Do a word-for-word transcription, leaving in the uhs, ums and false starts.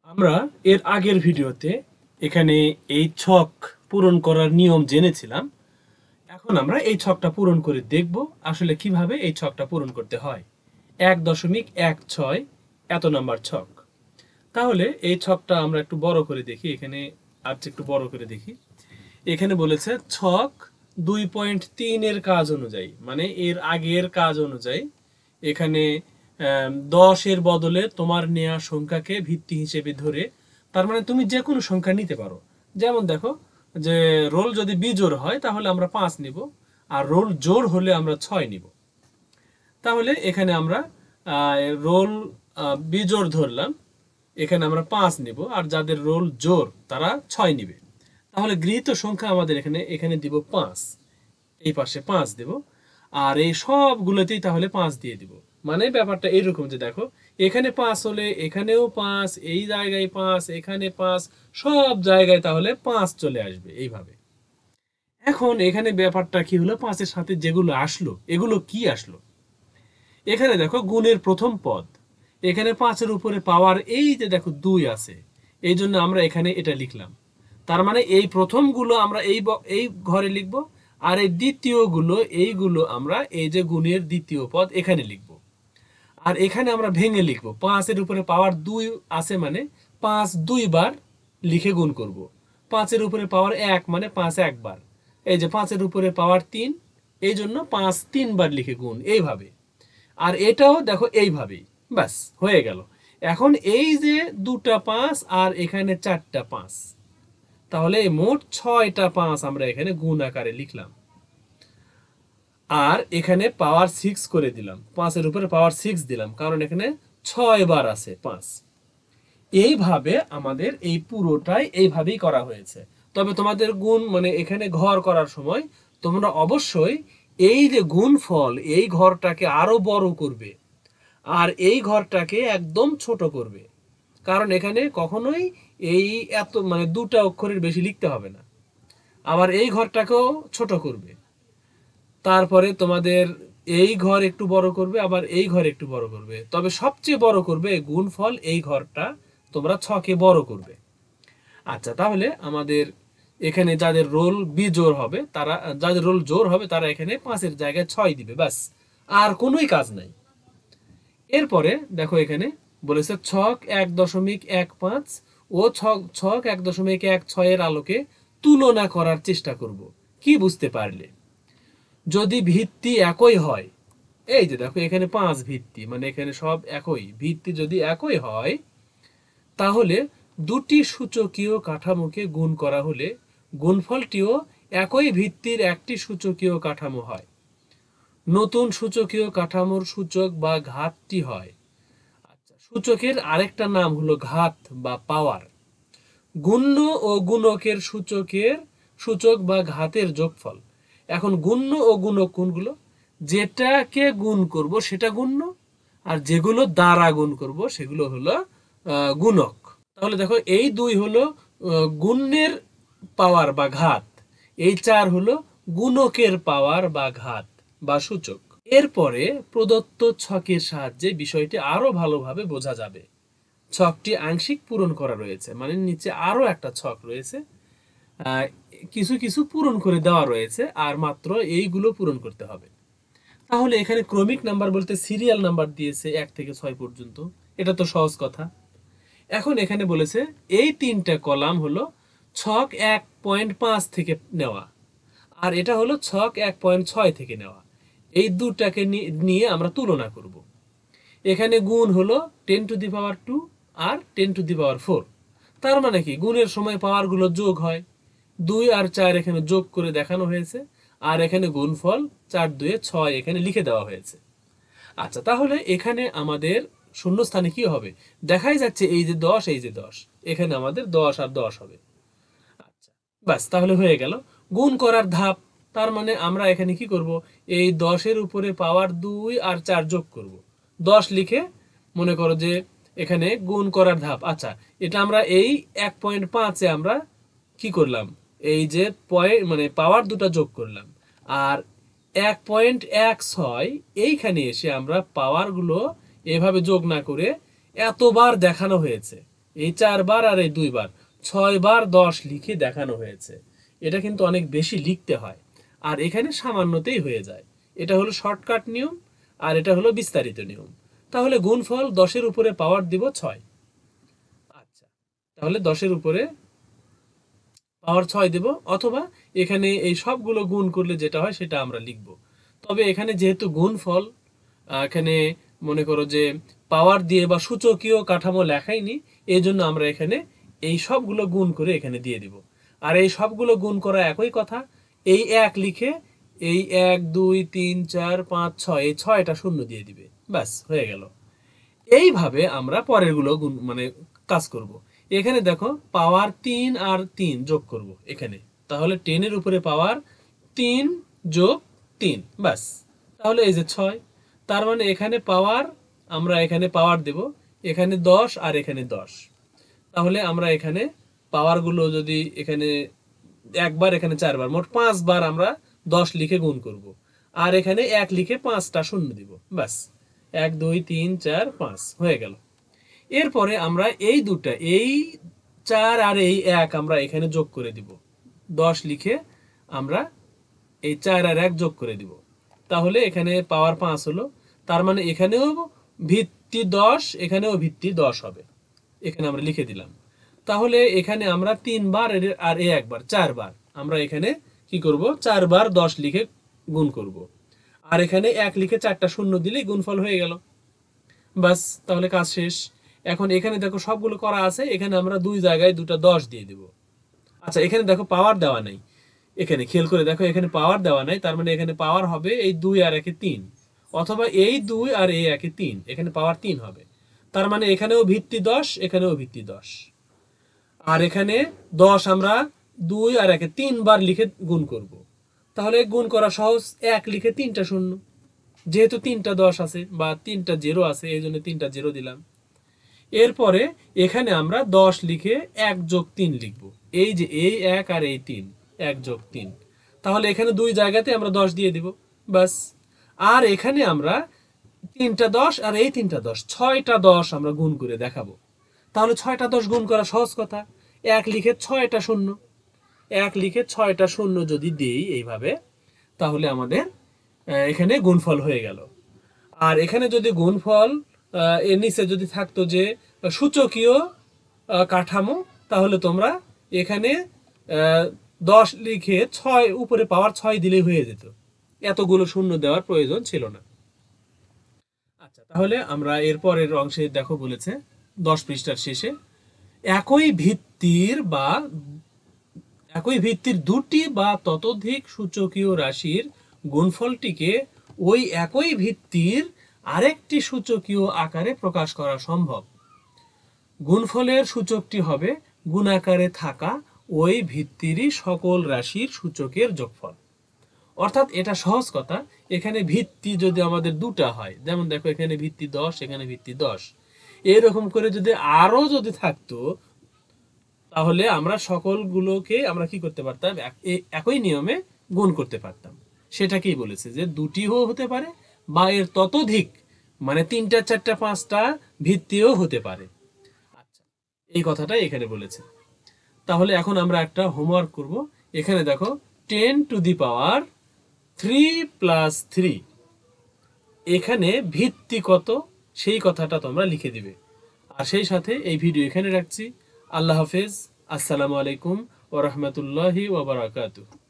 আমরা এর আগের ভিডিওতে এখানে এই ছক পূরণ করার নিয়ম জেনেছিলাম। এখন আমরা এই ছকটা পূরণ করে দেখব আসলে কিভাবে এই ছকটা পূরণ করতে হয়। এক দশমিক এক ছয় এত নাম্বার ছক। তাহলে এই ছকটা আমরা একটু বড় করে দেখি, এখানে আর একটু বড় করে দেখি। এখানে বলেছে ছক দুই পয়েন্ট তিন এর কাজ অনুযায়ী, মানে এর আগের কাজ অনুযায়ী এখানে দশের বদলে তোমার নেয়া সংখ্যাকে ভিত্তি হিসেবে ধরে, তার মানে তুমি যে কোনো সংখ্যা নিতে পারো। যেমন দেখো যে রোল যদি বিজোড় হয় তাহলে আমরা পাঁচ নিব, আর রোল জোড় হলে আমরা ছয় নিব। তাহলে এখানে আমরা রোল বিজোড় ধরলাম, এখানে আমরা পাঁচ নিব, আর যাদের রোল জোড় তারা ছয় নিবে। তাহলে গৃহীত সংখ্যা আমাদের এখানে এখানে দিব পাঁচ, এই পাশে পাঁচ দেব, আর এই সবগুলোতেই তাহলে পাঁচ দিয়ে দিব। মানে ব্যাপারটা এইরকম যে দেখো এখানে পাঁচ হলে এখানেও পাঁচ, এই জায়গায় পাঁচ, এখানে পাঁচ, সব জায়গায় তাহলে পাঁচ চলে আসবে এইভাবে। এখন এখানে ব্যাপারটা কি হলো, পাঁচের সাথে যেগুলো আসলো এগুলো কি আসলো। এখানে দেখো গুণের প্রথম পদ, এখানে পাঁচের উপরে পাওয়ার এই যে দেখো দুই আছে, এই জন্য আমরা এখানে এটা লিখলাম। তার মানে এই প্রথমগুলো আমরা এই এই ঘরে লিখব, আর এই দ্বিতীয় গুলো এইগুলো আমরা এই যে গুণের দ্বিতীয় পদ এখানে লিখব। আর এখানে আমরা ভেঙে লিখব, পাঁচের উপরে পাওয়ার দুই আছে মানে পাঁচ দুইবার লিখে গুণ করব। পাঁচের উপরে পাওয়ার এক মানে পাঁচ একবার, এই যে পাঁচের উপরে পাওয়ার তিন, এই জন্য পাঁচ তিনবার লিখে গুণ, এইভাবে। আর এটাও দেখো এইভাবেই, ব্যাস হয়ে গেল। এখন এই যে দুটা পাঁচ আর এখানে চারটা পাঁচ, তাহলে মোট ছয়টা পাঁচ আমরা এখানে গুণ আকারে লিখলাম। আর এখানে পাওয়ার সিক্স করে দিলাম, পাঁচের উপরে পাওয়ার সিক্স দিলাম, কারণ এখানে ছয় বার আছে পাঁচ। এইভাবে আমাদের এই পুরোটাই এইভাবেই করা হয়েছে। তবে তোমাদের গুণ মানে এখানে ঘর করার সময় তোমরা অবশ্যই এই যে গুণফল এই ঘরটাকে আরো বড় করবে, আর এই ঘরটাকে একদম ছোট করবে, কারণ এখানে কখনোই এই এত মানে দুটা অক্ষরের বেশি লিখতে হবে না। আবার এই ঘরটাকেও ছোট করবে, তারপরে তোমাদের এই ঘর একটু বড় করবে, আবার এই ঘর একটু বড় করবে, তবে সবচেয়ে বড় করবে গুণফল এই ঘরটা তোমরা ছকে বড় করবে। আচ্ছা, তাহলে আমাদের এখানে যাদের রোল বিজোড় হবে তারা, যাদের রোল জোড় হবে তারা এখানে পাঁচের জায়গায় ছয় দিবে, ব্যাস, আর কোনোই কাজ নাই। এরপরে দেখো এখানে বলেছে ছক এক দশমিক এক পাঁচ ও ছক ছক এক দশমিক এক ছয়ের আলোকে তুলনা করার চেষ্টা করব। কি বুঝতে পারলে? যদি ভিত্তি একই হয়, এই যে দেখো এখানে পাঁচ ভিত্তি, মানে এখানে সব একই ভিত্তি যদি একই হয়, তাহলে দুটি সূচকীয় কাঠামোকে গুণ করা হলে গুণফলটিও একই ভিত্তির একটি সূচকীয় কাঠামো হয়। নতুন সূচকীয় কাঠামোর সূচক বা ঘাতটি হয়। আচ্ছা, সূচকের আরেকটা নাম হলো ঘাত বা পাওয়ার। গুণ্য ও গুণকের সূচকের সূচক বা ঘাতের যোগফল। এখন গুণ্য ও গুণক কোনগুলো? যেটাকে গুণ করব সেটা গুণ্য, আর যেগুলো দ্বারা গুণ করব সেগুলো হলো গুণক। তাহলে দেখো এই দুই হলো গুণ্যের পাওয়ার বা ঘাত, এই চার হলো গুণকের পাওয়ার বা ঘাত বা সূচক। এরপরে প্রদত্ত ছকের সাহায্যে বিষয়টি আরো ভালোভাবে বোঝা যাবে। ছকটি আংশিক পূরণ করা রয়েছে, মানে নিচে আরো একটা ছক রয়েছে, কিছু কিছু পূরণ করে দেওয়া রয়েছে, আর মাত্র এইগুলো পূরণ করতে হবে। তাহলে এখানে ক্রমিক নাম্বার বলতে সিরিয়াল নাম্বার দিয়েছে এক থেকে ছয় পর্যন্ত, এটা তো সহজ কথা। এখন এখানে বলেছে এই তিনটা কলাম হলো ছক এক পয়েন্ট পাঁচ থেকে নেওয়া, আর এটা হলো ছক এক পয়েন্ট ছয় থেকে নেওয়া। এই দুটাকে নিয়ে আমরা তুলনা করব। এখানে গুণ হলো ten to the power two আর ten to the power four. তার মানে কি গুণের সময় পাওয়ারগুলো যোগ হয়, দুই আর চার এখানে যোগ করে দেখানো হয়েছে, আর এখানে গুণফল চার দুয়ে ছয় এখানে লিখে দেওয়া হয়েছে। আচ্ছা, তাহলে এখানে আমাদের শূন্যস্থানে কি হবে? দেখাই যাচ্ছে এই যে দশ, এই যে দশ, এখানে আমাদের দশ আর দশ হবে। আচ্ছা, বাস, তাহলে হয়ে গেল গুণ করার ধাপ। তার মানে আমরা এখানে কি করব, এই দশের উপরে পাওয়ার দুই আর চার যোগ করব, দশ লিখে মনে করো যে এখানে গুণ করার ধাপ। আচ্ছা, এটা আমরা এই এক পয়েন্ট পাঁচে আমরা কি করলাম, এই যে পয়েন্ট মানে পাওয়ার দুটা যোগ করলাম, আর এক পয়েন্ট এক ছয় এইখানে এসে আমরা পাওয়ারগুলো এভাবে যোগ না করে এতবার দেখানো হয়েছে, এই চারবার আর এই দুইবার, ছয় বার দশ লিখে দেখানো হয়েছে। এটা কিন্তু অনেক বেশি লিখতে হয়, আর এখানে সামান্যতেই হয়ে যায়। এটা হলো শর্টকাট নিয়ম, আর এটা হলো বিস্তারিত নিয়ম। তাহলে গুণফল দশের উপরে পাওয়ার দিব ছয়। আচ্ছা, তাহলে দশের উপরে পাওয়ার ছয় দেব, অথবা এখানে এই সবগুলো গুণ করলে যেটা হয় সেটা আমরা লিখব। তবে এখানে যেহেতু গুণফল, এখানে মনে করো যে পাওয়ার দিয়ে বা সূচকীয় কাঠামো লেখাইনি, এই জন্য আমরা এখানে এই সবগুলো গুণ করে এখানে দিয়ে দিব। আর এই সবগুলো গুণ করা একই কথা, এই এক লিখে এই এক দুই তিন চার পাঁচ ছয়, এই ছয়টা শূন্য দিয়ে দিবে, ব্যাস হয়ে গেল। এইভাবে আমরা পরের গুলো গুণ মানে কাজ করব। এখানে দেখো পাওয়ার তিন আর তিন যোগ করব এখানে, তাহলে টেনের উপরে পাওয়ার তিন যোগ তিন, ব্যাস। তাহলে এই যে ছয়, তার মানে এখানে পাওয়ার, আমরা এখানে পাওয়ার দেব, এখানে দশ আর এখানে দশ। তাহলে আমরা এখানে পাওয়ারগুলো যদি এখানে একবার, এখানে চারবার, মোট পাঁচবার আমরা দশ লিখে গুণ করব। আর এখানে এক লিখে পাঁচটা শূন্য দিব, ব্যাস। এক দুই তিন চার পাঁচ হয়ে গেল। এরপরে আমরা এই দুটা, এই চার আর এই এক আমরা এখানে যোগ করে দিব। দশ লিখে আমরা এই চার আর এক যোগ করে দিব, তাহলে এখানে পাওয়ার পাঁচ হলো। তার মানে এখানেও ভিত্তি দশ, এখানেও ভিত্তি দশ হবে, এখানে আমরা লিখে দিলাম। তাহলে এখানে আমরা তিনবার আর এ একবার, চারবার আমরা এখানে কি করব, চারবার দশ লিখে গুণ করব। আর এখানে এক লিখে চারটা শূন্য দিলেই গুণফল হয়ে গেল, বাস। তাহলে কাজ শেষ। এখন এখানে দেখো সবগুলো করা আছে, এখানে আমরা দুই জায়গায় দুটা দশ দিয়ে দেব। আচ্ছা, এখানে দেখো পাওয়ার দেওয়া নাই, এখানে খেয়াল করে দেখো এখানে পাওয়ার দেওয়া নাই, তার মানে এখানে পাওয়ার হবে এই দুই আর একে তিন, অথবা এই দুই আর এই একে তিন, এখানে পাওয়ার তিন হবে। তার মানে এখানেও ভিত্তি দশ, এখানেও ভিত্তি দশ। আর এখানে দশ আমরা দুই আর একে তিনবার লিখে গুণ করব। তাহলে গুণ করা সহজ, এক লিখে তিনটা শূন্য, যেহেতু তিনটা দশ আছে বা তিনটা জিরো আছে, এই জন্য তিনটা জিরো দিলাম। এরপরে এখানে আমরা দশ লিখে এক যোগ তিন লিখব, এই যে এই এক আর এই তিন, এক যোগ তিন। তাহলে এখানে দুই জায়গাতে আমরা দশ দিয়ে দিব, বাস। আর এখানে আমরা তিনটা দশ আর এই তিনটা দশ, ছয়টা দশ আমরা গুণ করে দেখাবো। তাহলে ছয়টা দশ গুণ করা সহজ কথা, এক লিখে ছয়টা শূন্য, এক লিখে ছয়টা শূন্য যদি দিই এইভাবে, তাহলে আমাদের এখানে গুণফল হয়ে গেল। আর এখানে যদি গুণফল এর নিচে যদি থাকতো যে সূচকীয় কাঠামো, তাহলে তোমরা এখানে দশ লিখে ছয় উপরে পাওয়ার ছয় দিলেই হয়ে যেত, এতগুলো শূন্য দেওয়ার প্রয়োজন ছিল না। আচ্ছা, তাহলে আমরা এর পরের অংশে দেখো বলেছে দশ পৃষ্ঠার শেষে, একই ভিত্তির বা একই ভিত্তির দুটি বা ততোধিক সূচকীয় রাশির গুণফলটিকে ওই একই ভিত্তির আরেকটি সূচকীয় আকারে প্রকাশ করা সম্ভব। গুণফলের সূচকটি হবে গুণাকারে থাকা ওই ভিত্তিরই সকল রাশির সূচকের যোগফল। অর্থাৎ এটা সহজ কথা, এখানে ভিত্তি যদি আমাদের দুটা হয়, যেমন দেখো এখানে ভিত্তি দশ, এখানে ভিত্তি দশ, এরকম করে যদি আরো যদি থাকতো, তাহলে আমরা সকলগুলোকে আমরা কি করতে পারতাম, একই নিয়মে গুণ করতে পারতাম। সেটাকেই বলেছে যে দুটিও হতে পারে বা এর ততোধিক, মানে তিনটা চারটা পাঁচটা ভিত্তিও হতে পারে। আচ্ছা, এই কথাটাই এখানে বলেছে। তাহলে এখন আমরা একটা হোমওয়ার্ক করব। এখানে দেখো ten to the power three plus three, এখানে ভিত্তি কত সেই কথাটা তোমরা লিখে দিবে। আর সেই সাথে এই ভিডিও এখানে রাখছি। আল্লাহ হাফেজ, আসসালামু আলাইকুম ওয়া রাহমাতুল্লাহি ওয়া বারাকাতুহু।